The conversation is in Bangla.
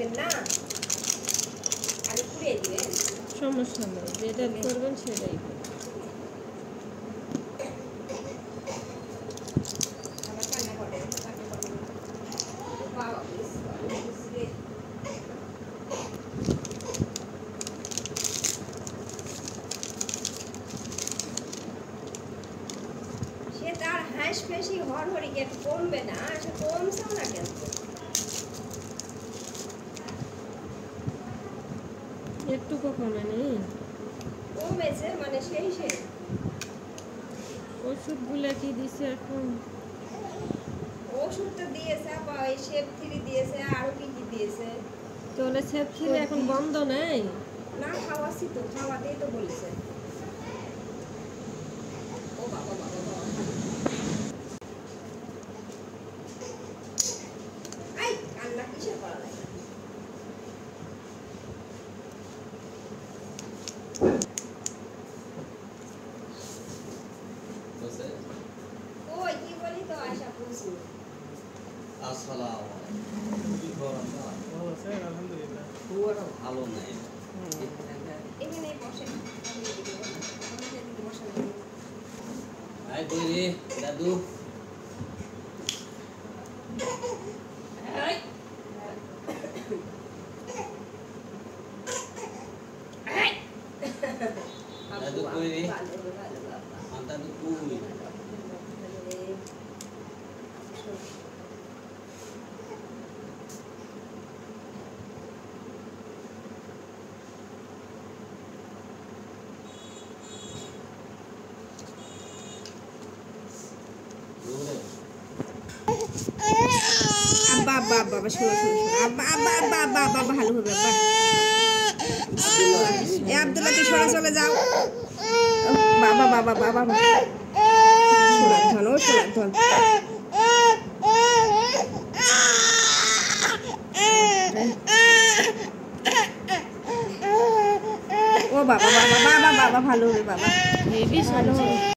দিবেন না আর পুড়িয়ে দিবেন সমস্যা নেই যেটা করবেন সেটাই আবার রান্না করেন বাবা সে তার হাঁস পেশি হরহরি কে কমবে না সে কমছেও না কেন একটুকু কমেনি কমেছে মানে সেই ওষুধগুলো কি দিছে এখন ওষুধ তো দিয়েছে আবার ওই শেপ থ্রি দিয়েছে আরো কি কি দিয়েছে তাহলে সেপ ছিল এখন বন্ধ নেই না খাওয়াছি তো খাওয়াতেই তো বলেছে ও বাবা বাবা বাবা আই কান্না কিসের করা লাগে ওই কি বলি তো আশা পুষু আসসালামু আলাইকুম কি খবর ভালো স্যার আলহামদুলিল্লাহ খুব একটা ভালো নাই এখানে বসে আই কই রে দাদু এই এই দাদু কই রে ভালো ভালো বাবা আন্তা তো কই আব্বা আব্বা আব্বা শোনো শোনো শোনো আব্বা আব্বা আব্বা আব্বা আব্বা ভালো হবে আব্বা এ আব্দুল্লাহ তুই সরে চলে যাও বাবা বাবা বাবা সোনার ধন ও সোনার ধন ও বাবা বাবা বাবা বাবা ভালো হবে বাবা হেভি ভালো হবে